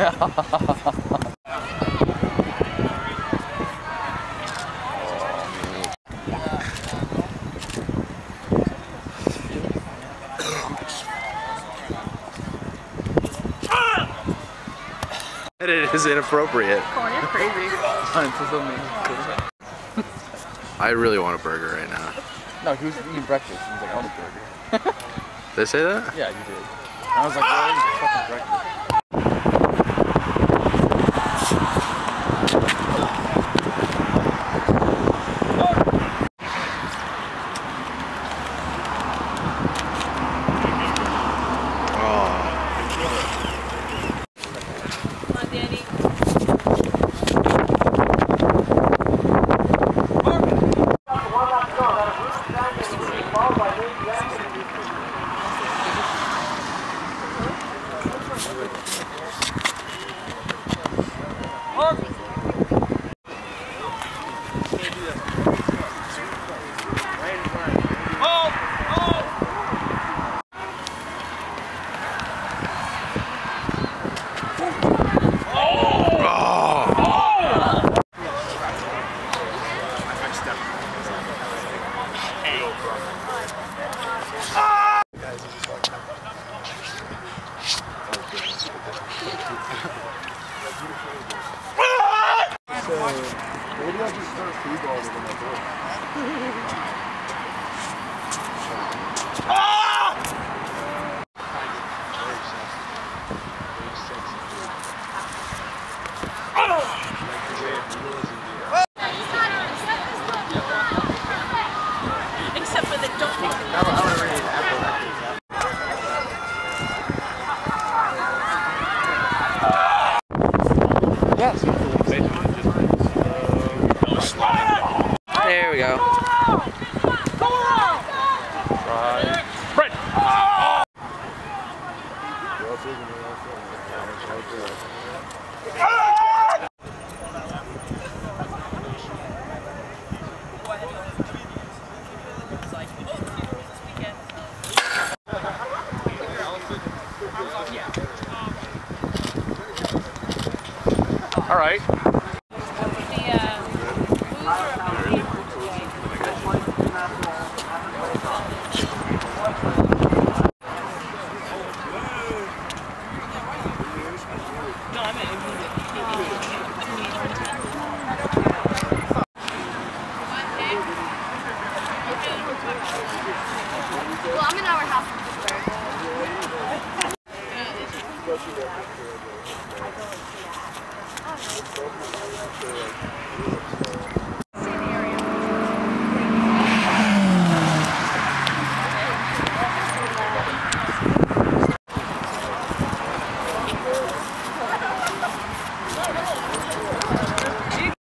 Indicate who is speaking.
Speaker 1: It is inappropriate.
Speaker 2: Corn is crazy.
Speaker 1: I really want a burger right now.
Speaker 3: No, he was eating breakfast. He was like, I want a burger.
Speaker 1: Did they say that?
Speaker 3: Yeah, you did. And I was like, why are you fucking breakfast?
Speaker 4: Maybe I'll just start freeballing in my door.
Speaker 2: Except for the don't think
Speaker 3: Yes.
Speaker 1: There we go.
Speaker 4: Right. All right.
Speaker 5: Well, I'm in our house in Pittsburgh.